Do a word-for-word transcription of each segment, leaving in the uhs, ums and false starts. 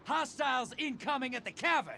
Hostiles incoming at the cavern!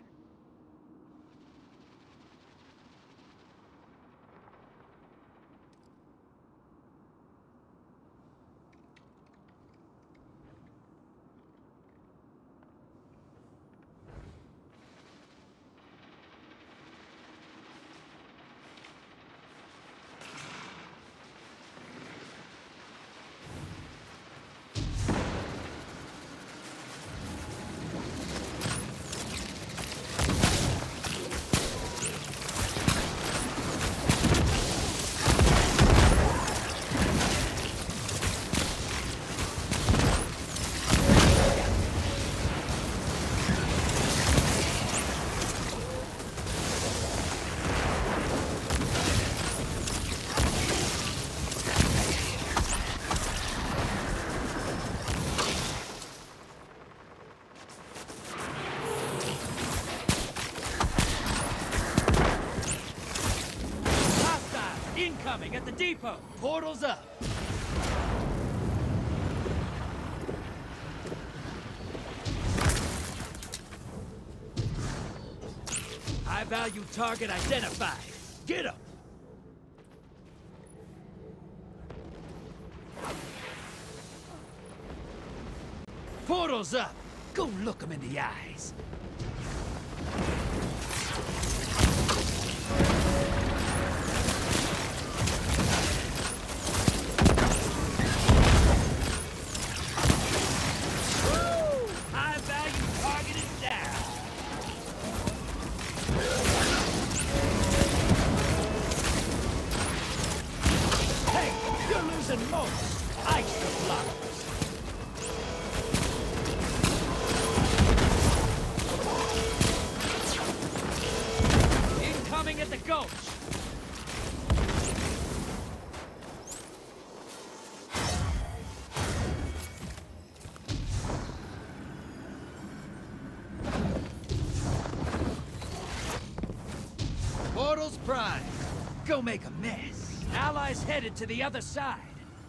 Incoming at the depot! Portals up! High-value target identified. Get him! Portals up! Go look him in the eyes! At the gulch! Portals prime. Go make a mess. Allies headed to the other side.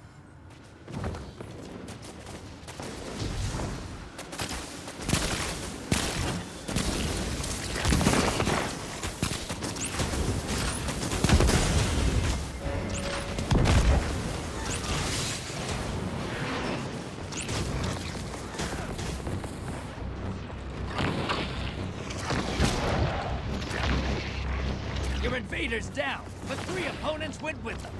Your invaders down, but three opponents went with them.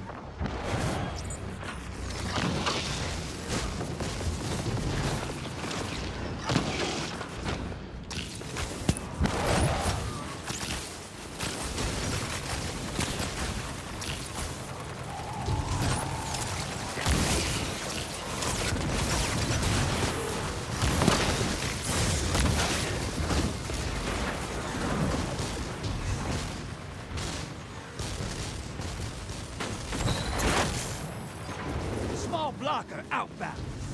Blocker outbound.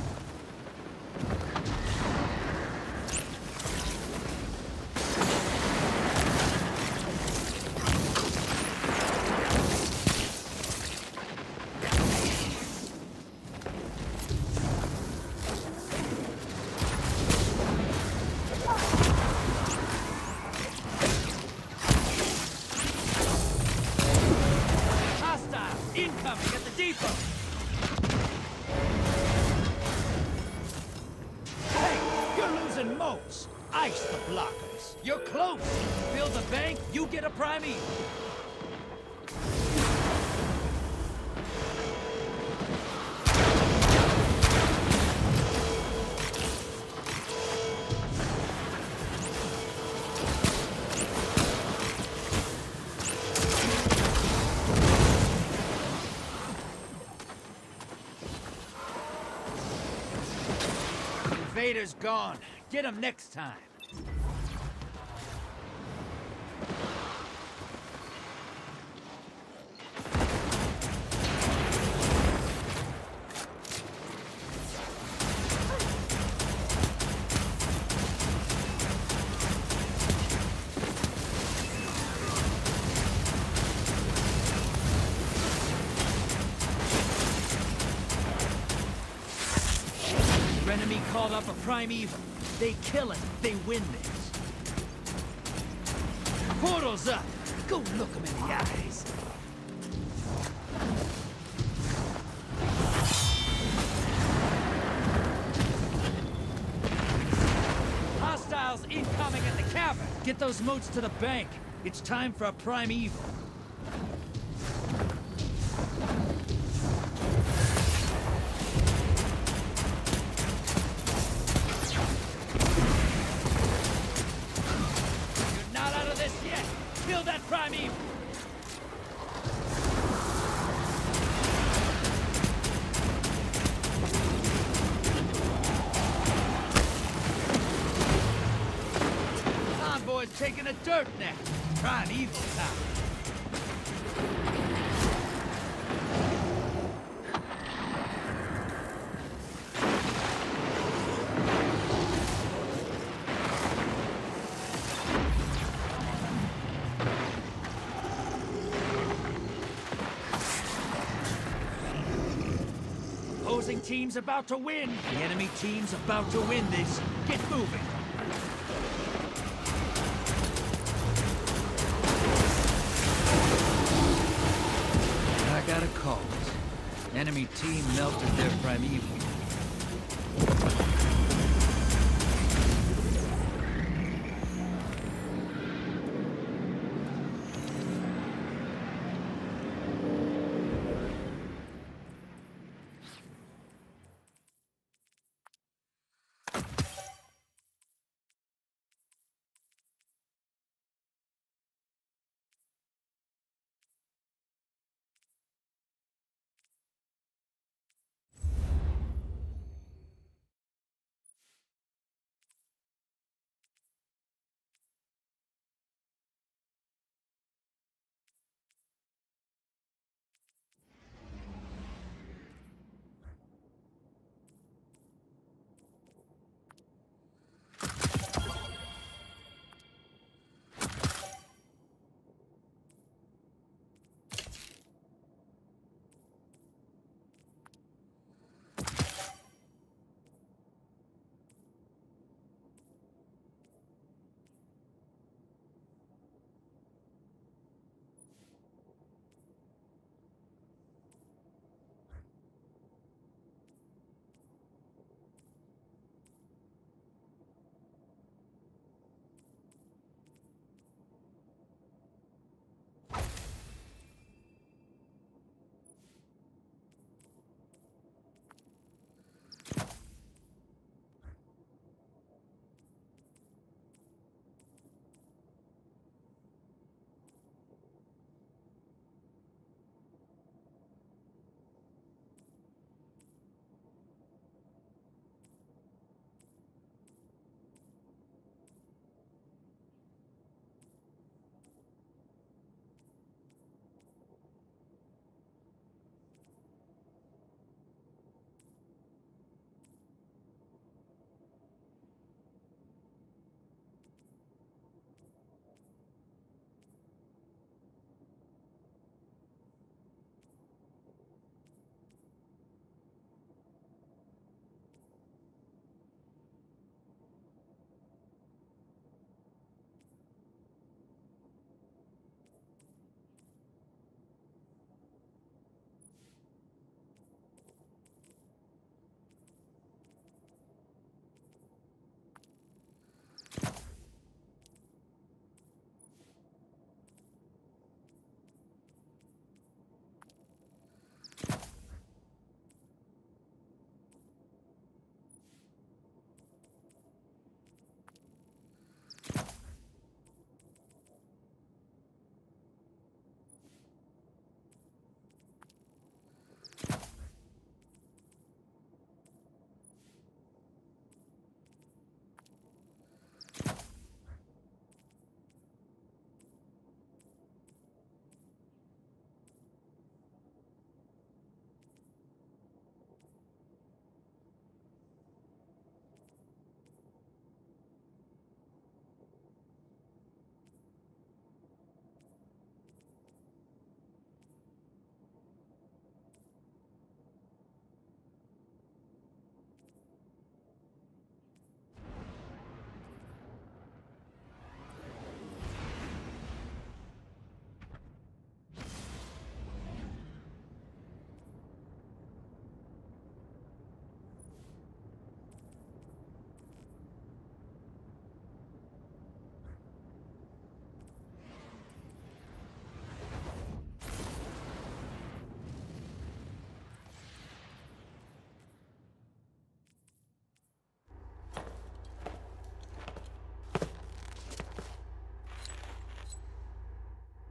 Hostile incoming at the depot. Most. Ice the blockers. You're close. Build a bank, you get a prime evil. Invader's gone. Get him next time. Your enemy called up a primeval. They kill it, they win this. Portal's up! Go look them in the eyes. Hostiles incoming at the cavern! Get those moats to the bank. It's time for a primeval. You're not out of this yet! Kill that primeval! Convoy's taking a dirt nap. Primeval time. Opposing team's about to win. The enemy team's about to win this. Get moving. I got a call. Enemy team melted their primeval.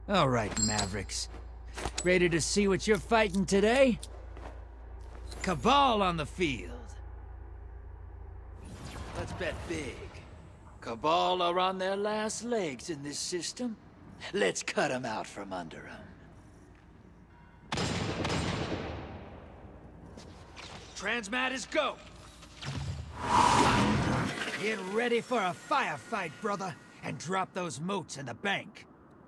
All right, Mavericks. Ready to see what you're fighting today? Cabal on the field. Let's bet big. Cabal are on their last legs in this system. Let's cut them out from under them. Transmat is go! Get ready for a firefight, brother, and drop those motes in the bank.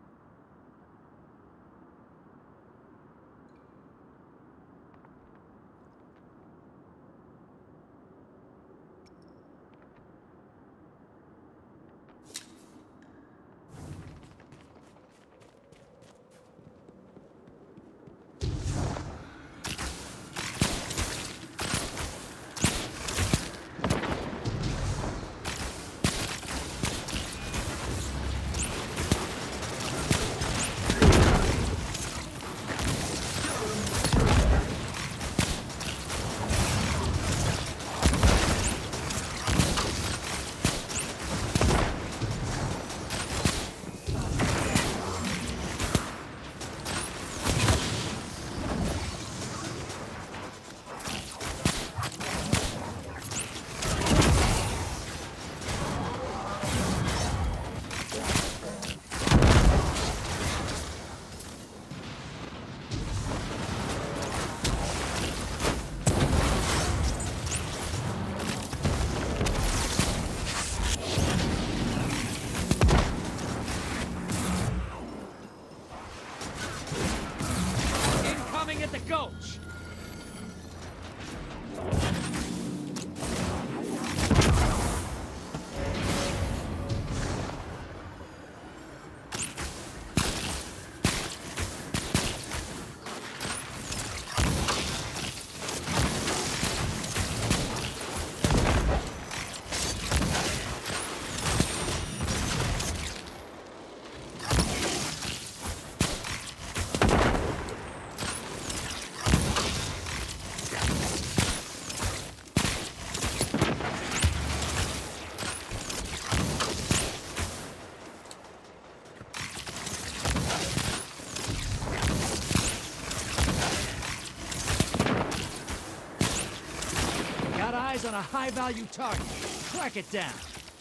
At the gulch. On a high-value target. Track it down.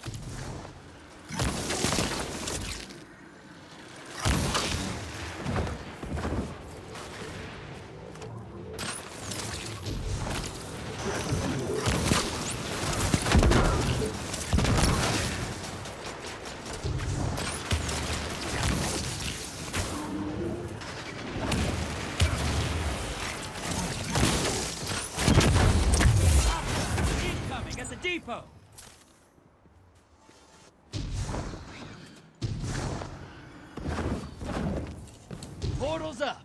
Depot. Portals up.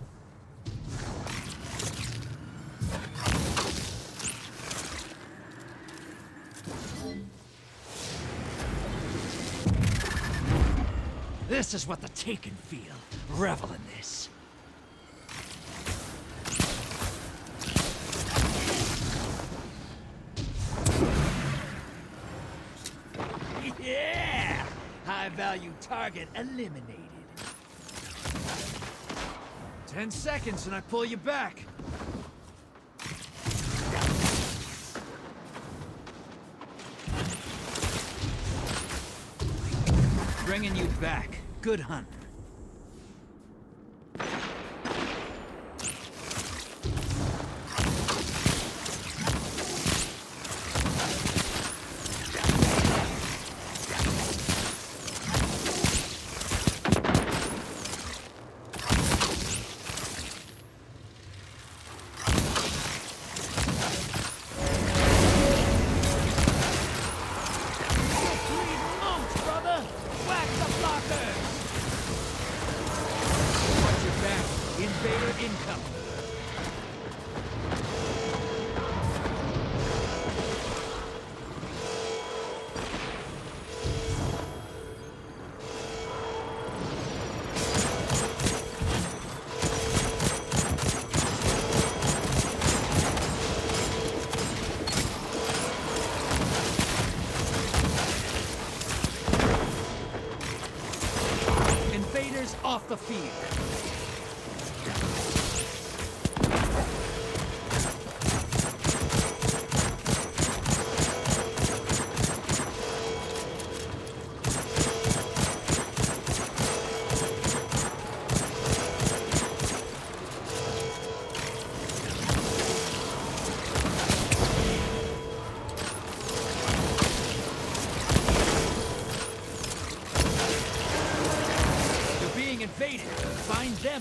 This is what the Taken feel. Revel in this. Yeah! High-value target eliminated. Ten seconds and I pull you back. Bringing you back. Good hunt.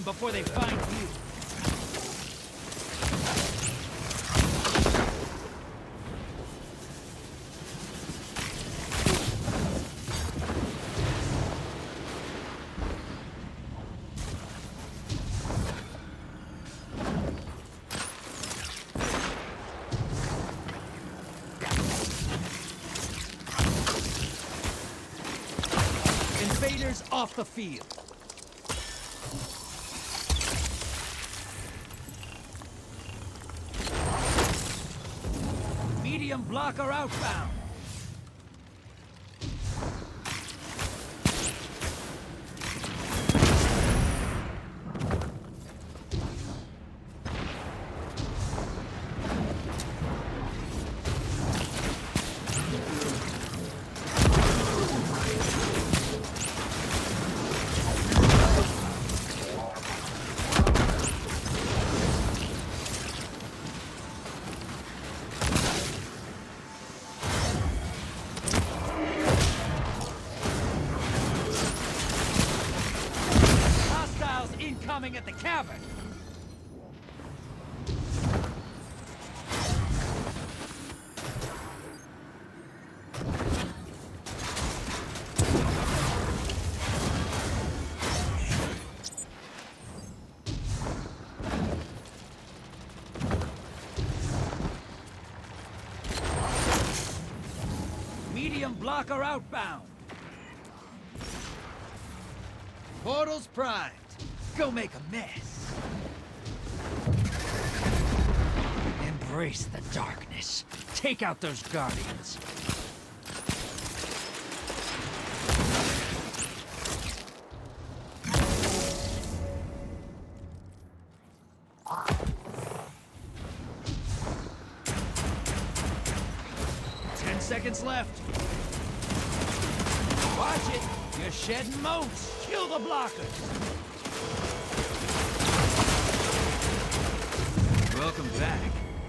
before they find you. Invaders off the field. Medium blocker outbound. Incoming at the cavern. Medium blocker outbound. Portals primed. Go make a mess. Embrace the darkness. Take out those guardians. Ten seconds left. Watch it. You're shedding motes. Kill the blockers. Welcome back.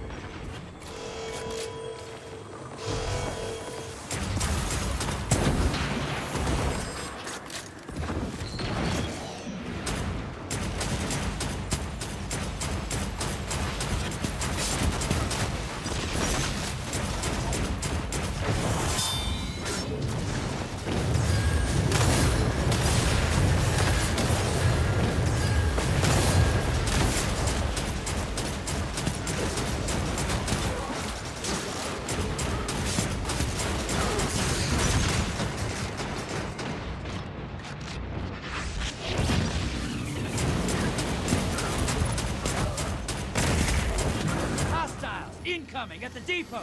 Incoming at the depot!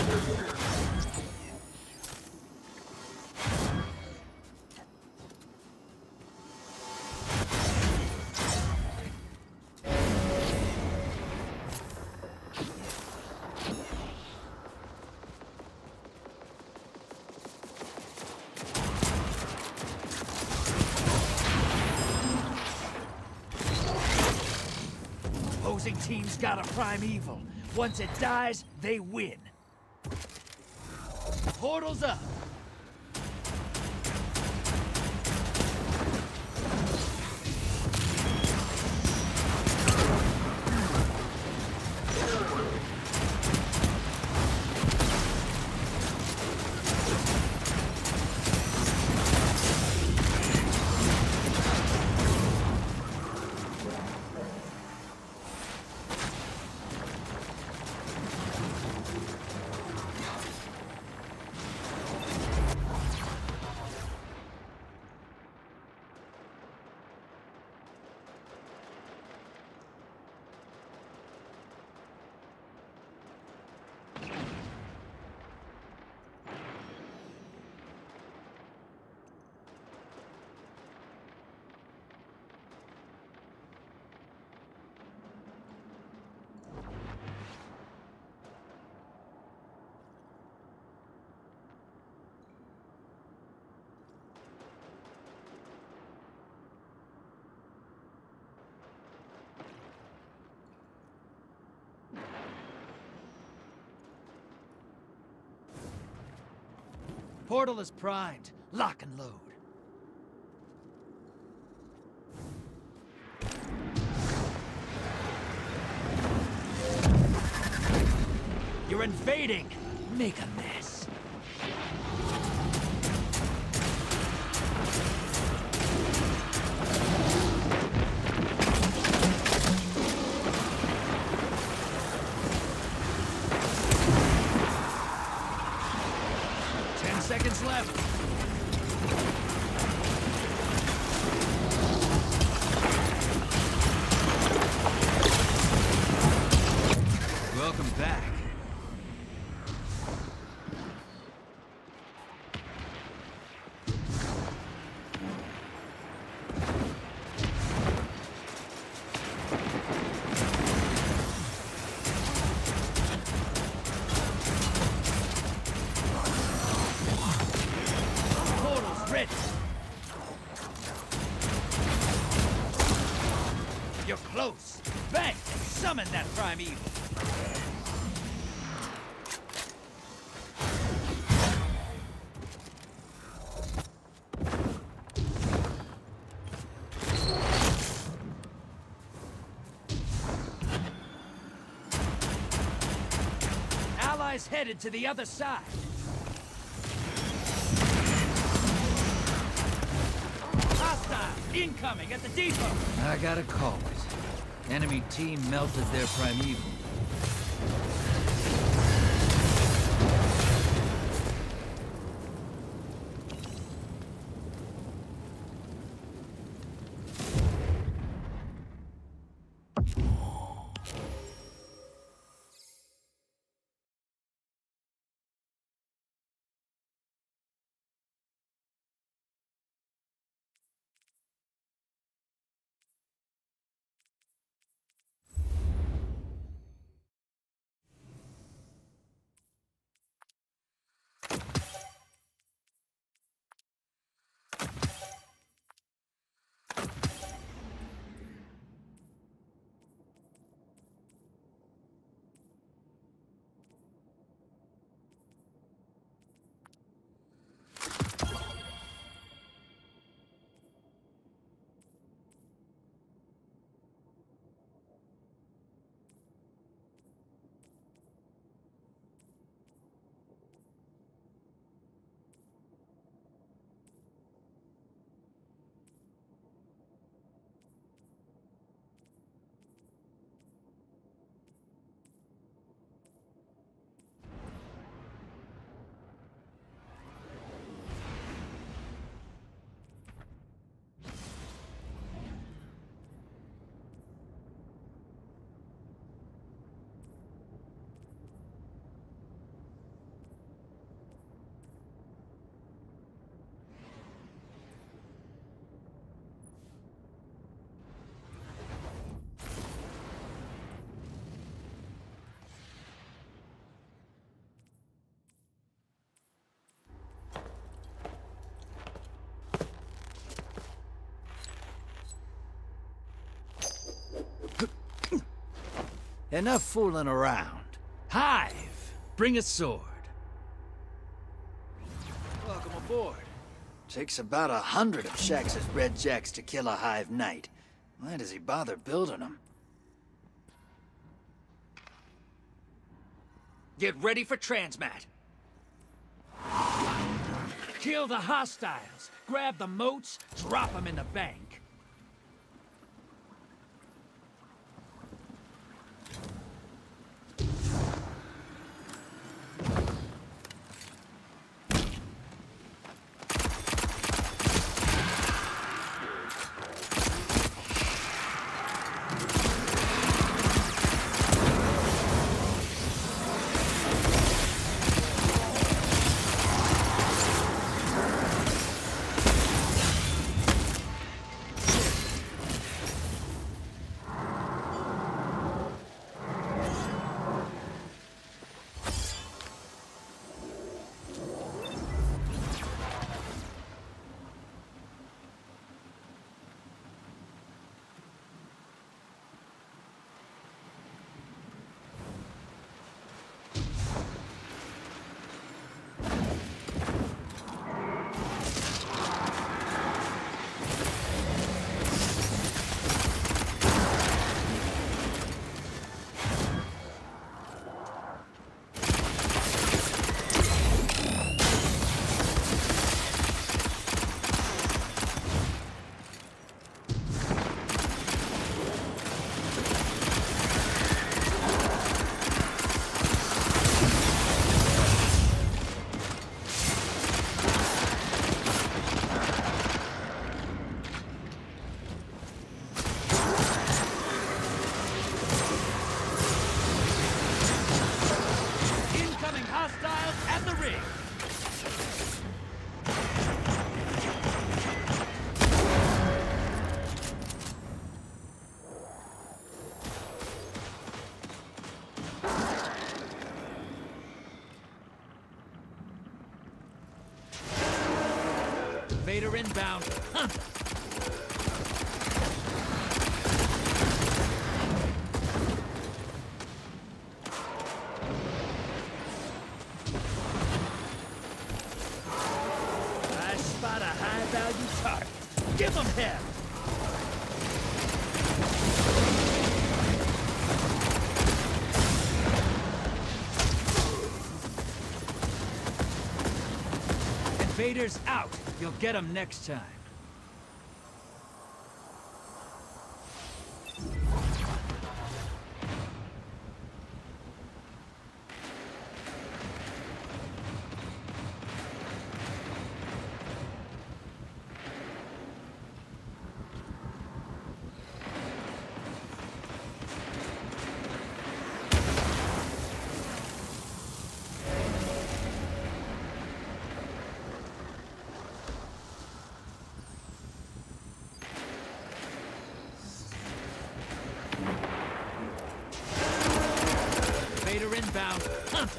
Opposing team's got a primeval. Once it dies, they win. Portal's up. Portal is primed. Lock and load. invading. Make a mess. Ten seconds left. Welcome back. Portal's ready. You're close. Bang! And summon that primeval. Allies headed to the other side. Hostile incoming at the depot. I gotta call it. Enemy team melted their primeval. Enough fooling around. Hive, bring a sword. Welcome aboard. Takes about a hundred of Shax's Red Jacks to kill a Hive Knight. Why does he bother building them? Get ready for transmat. Kill the hostiles. Grab the moats, drop them in the bank. Hostiles at the ring! Vader inbound. Hunt! I spot a high-value target. Give him hell! Vader's out. You'll get him next time. Vader inbound. Hunt!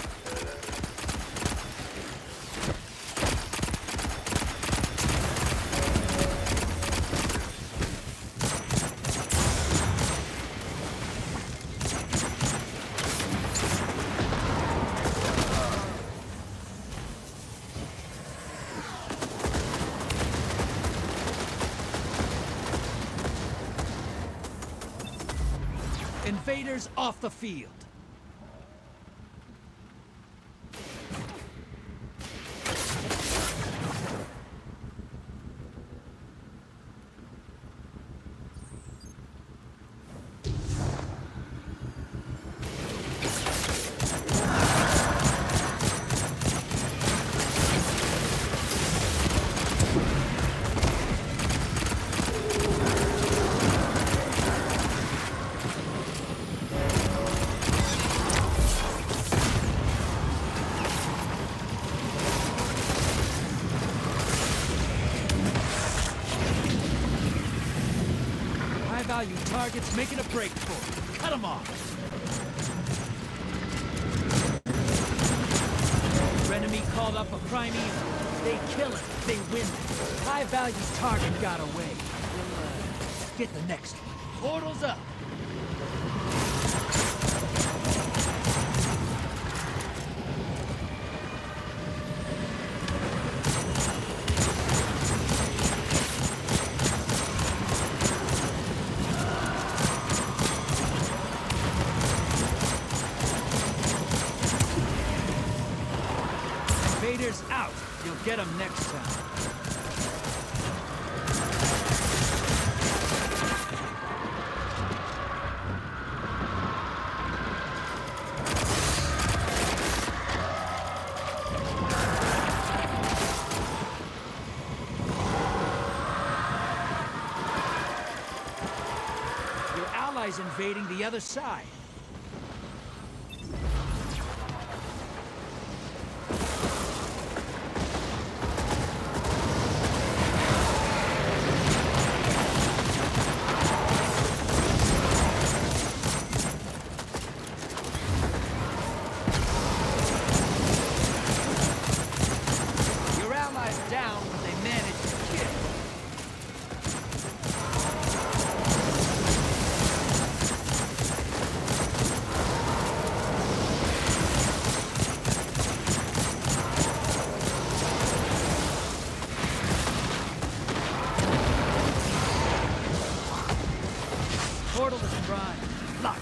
Invaders off the field. High-value targets making a break for it. Cut them off. Your enemy called up a primeval. They kill it. They win. High-value target got away. We'll, uh, get the next one. Portal's up. Vader's out. You'll get him next time. Your allies invading the other side. Down, but they managed to kill. Portal is prime. Lock.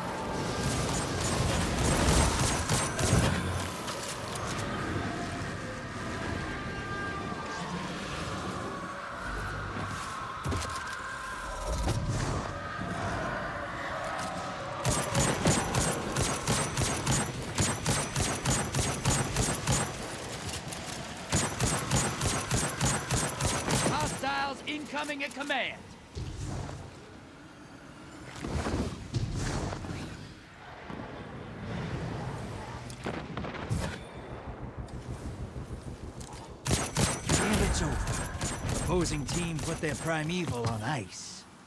Hostiles incoming at command. opposing team put their primeval on ice.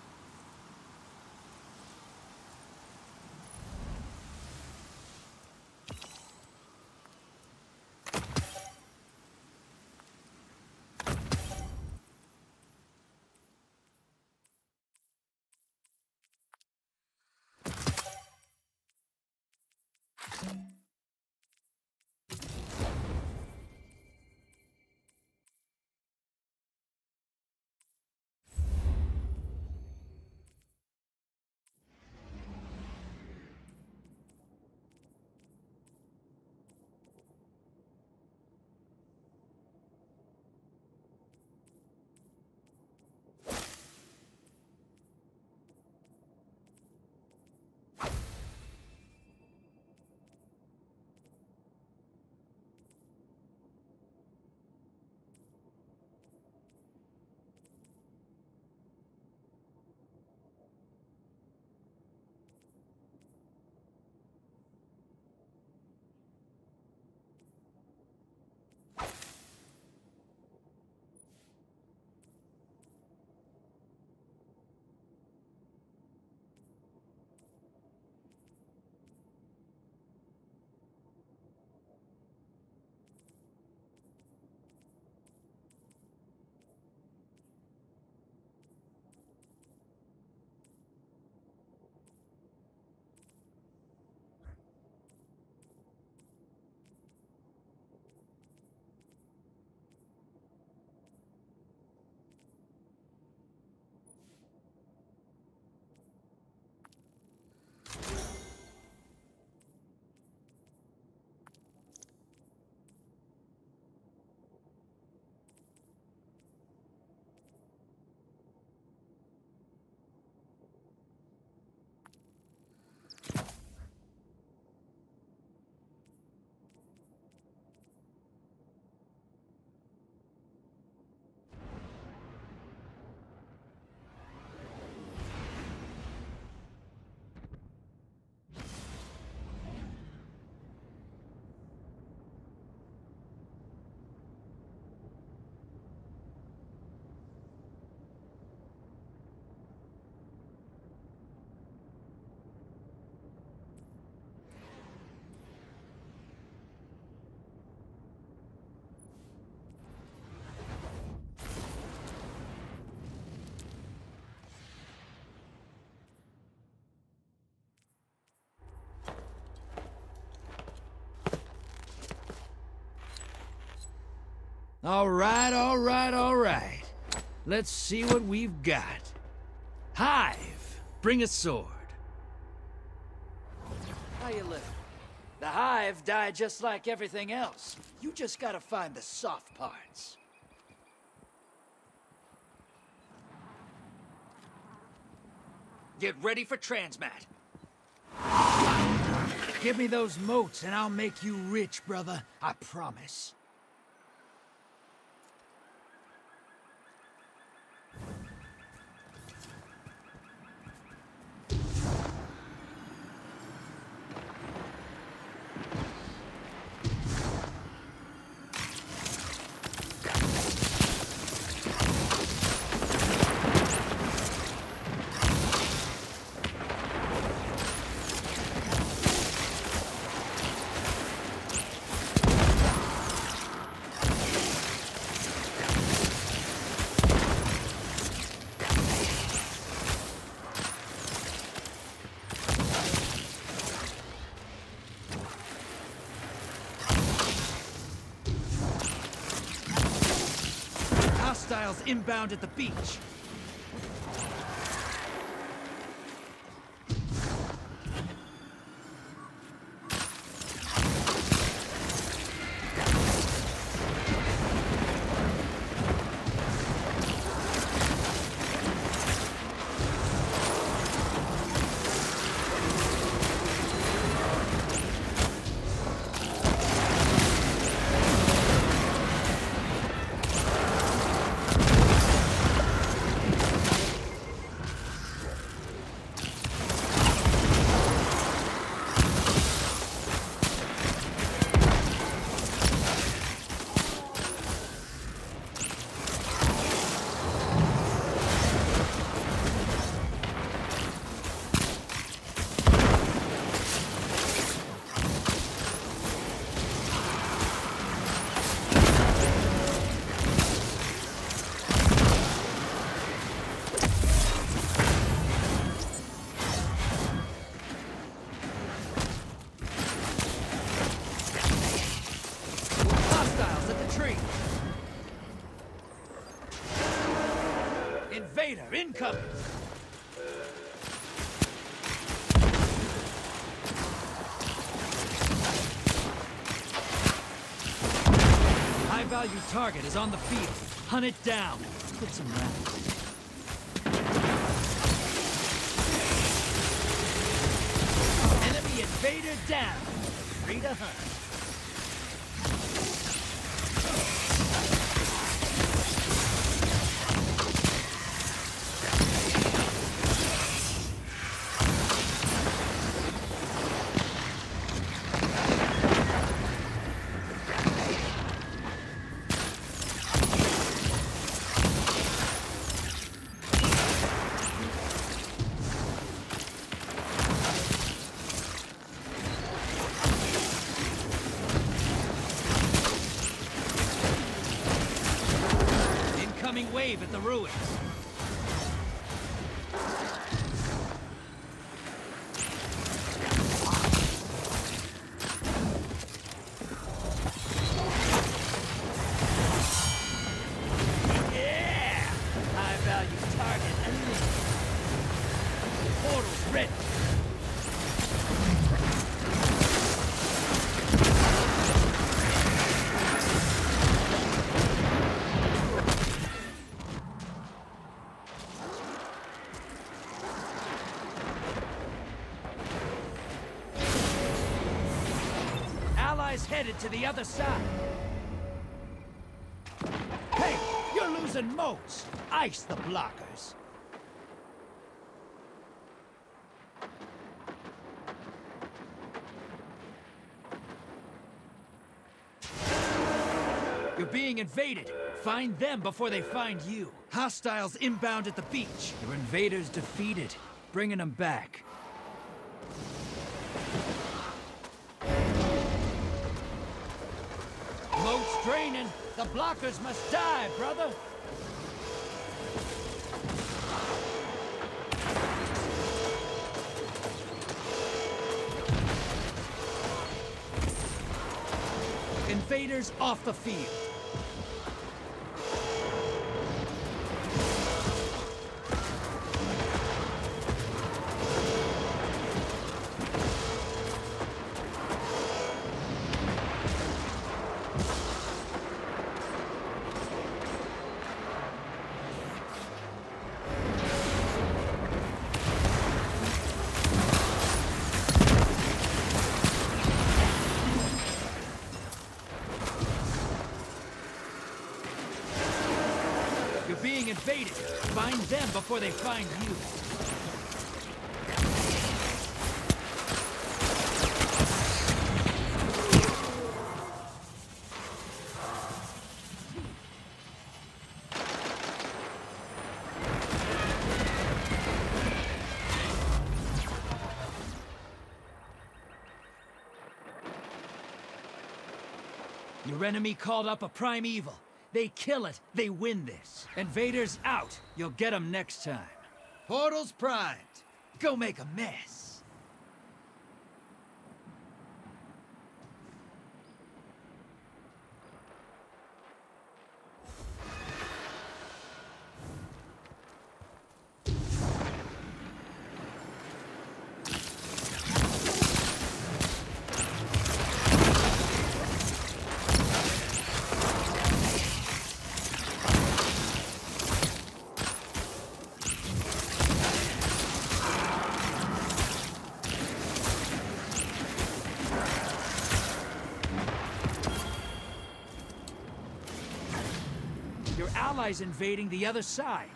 All right, all right, all right. Let's see what we've got. Hive, bring a sword. How you living? The Hive died just like everything else. You just gotta find the soft parts. Get ready for transmat. Give me those motes and I'll make you rich, brother. I promise. Hostiles inbound at the beach. invader incoming! High-value target is on the field. Hunt it down. Put some rounds. Enemy invader down. Free to hunt. Wave at the ruins. Yeah! High-value target eliminated. Portal's ready. Allies headed to the other side. Hey, you're losing motes. Ice the blockers. You're being invaded. Find them before they find you. Hostiles inbound at the beach. Your invaders defeated. Bringing them back. Moat's draining. The blockers must die, brother. Invaders off the field. You're being invaded. Find them before they find you. Your enemy called up a primeval. They kill it, they win this. Invaders out. You'll get them next time. Portals primed. Go make a mess. Your allies invading the other side.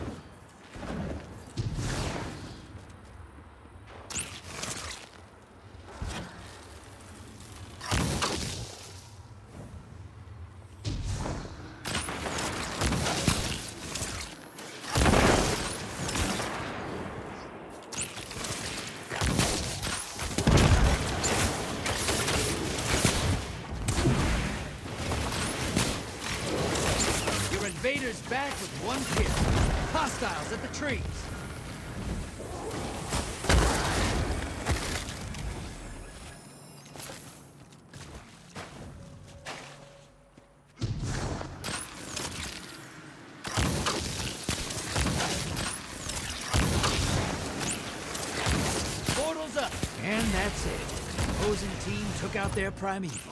Invaders back with one kill. Hostiles at the trees. That's it. The opposing team took out their primeval.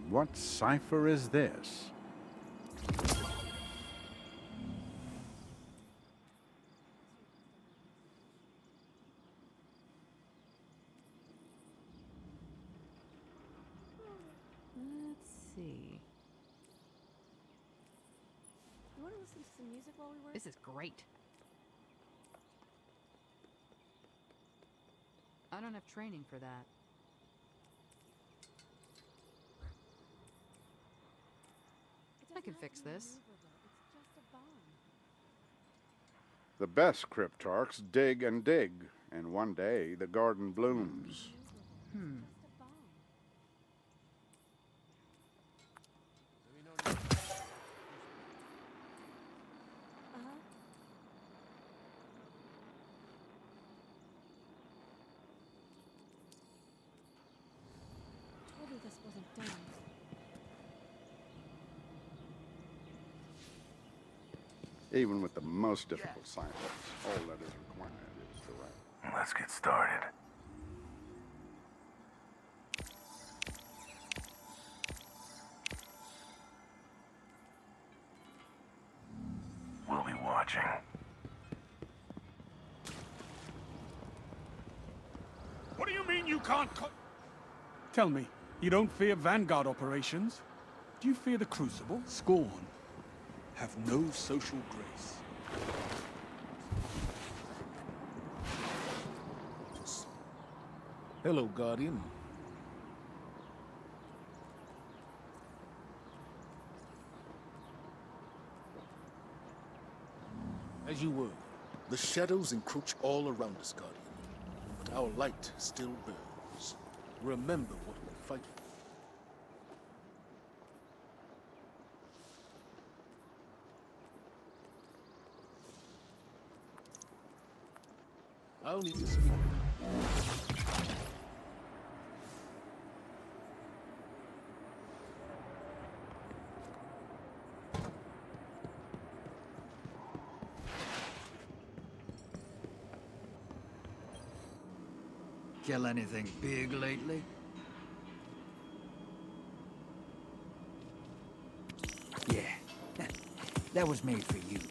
What cipher is this? Let's see. You want to listen to some music while we work? This is great. I don't have training for that. I can fix this. It's just a bomb. The best cryptarchs dig and dig, and one day the garden blooms. Hmm. Uh-huh. Told you this wasn't done. Even with the most difficult ciphers, all that is required is the right. Let's get started. We'll be watching. What do you mean you can't co- Tell me, you don't fear Vanguard operations? Do you fear the Crucible? Scorn have no social grace. Hello, Guardian. As you were, the shadows encroach all around us, Guardian. But our light still burns. Remember what we fight for. I'll need to speak. Kill anything big lately? Yeah, that was made for you.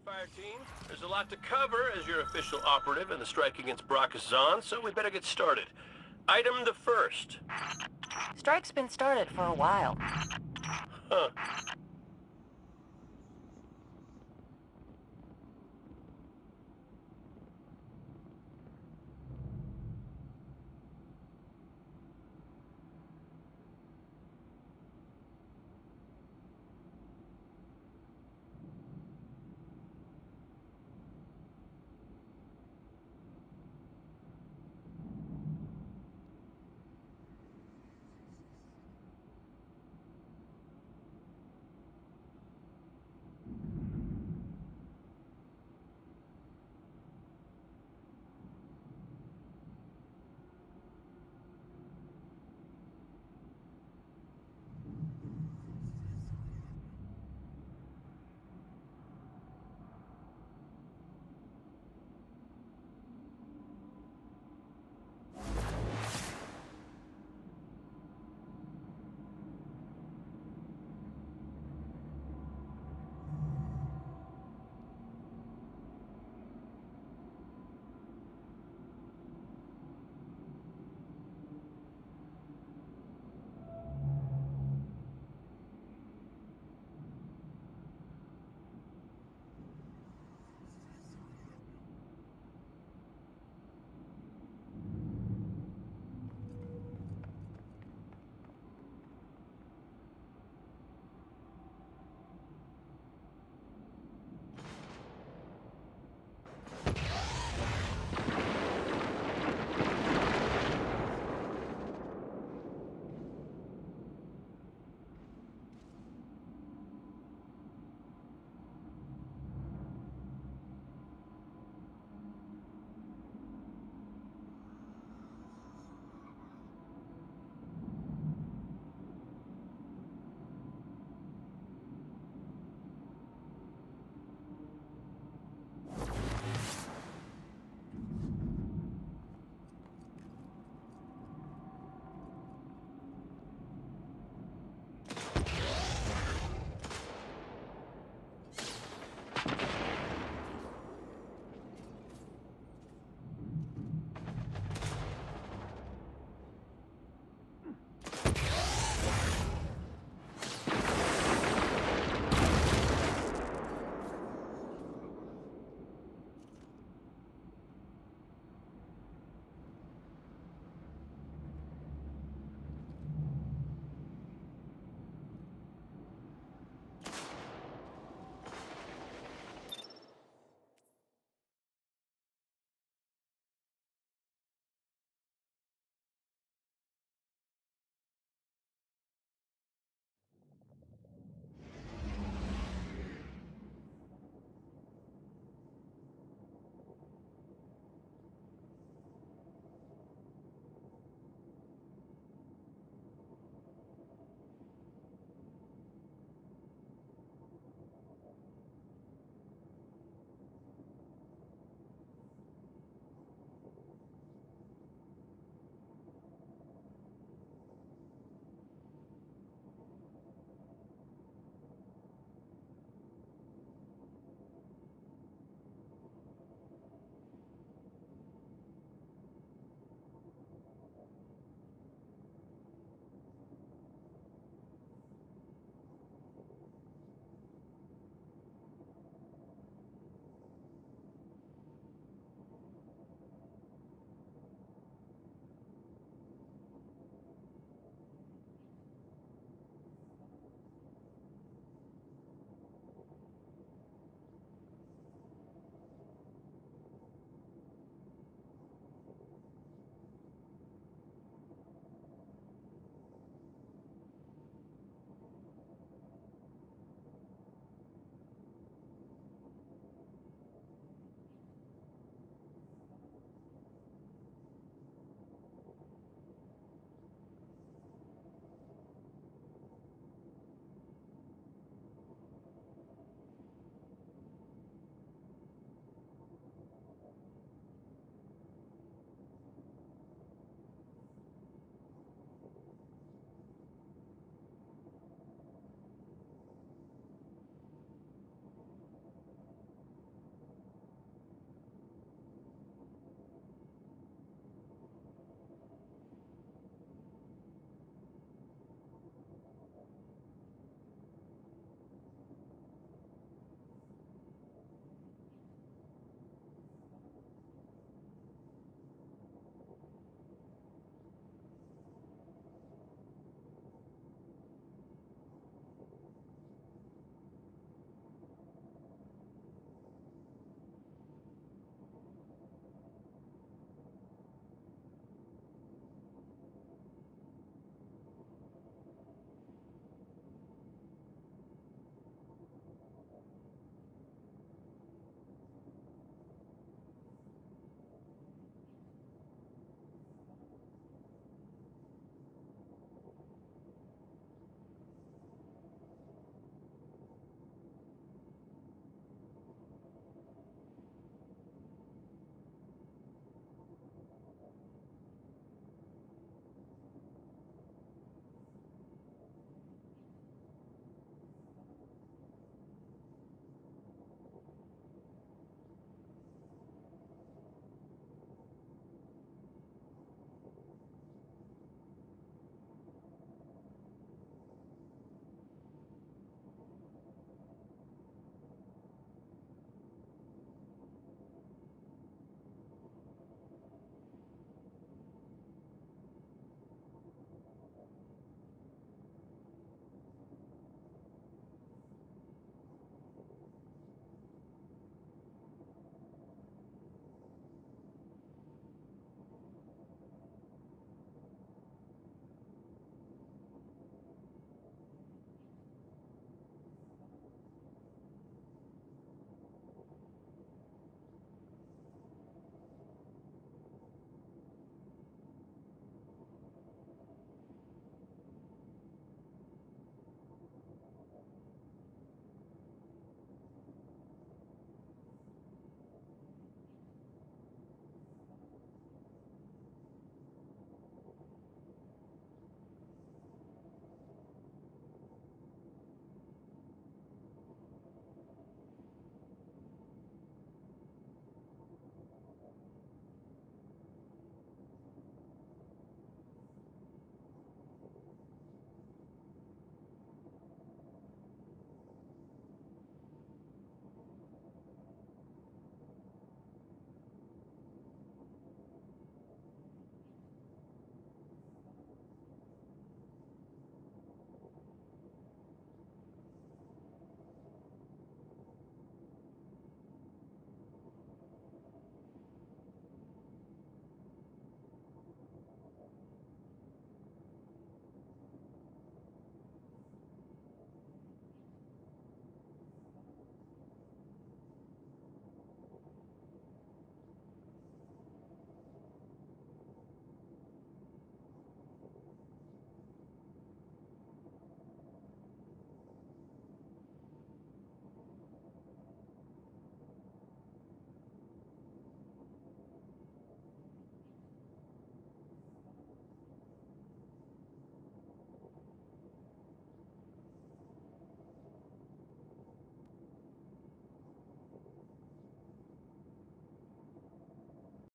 Fire team. There's a lot to cover as your official operative in the strike against Brachus, so we better get started. Item the first. Strike's been started for a while. Huh.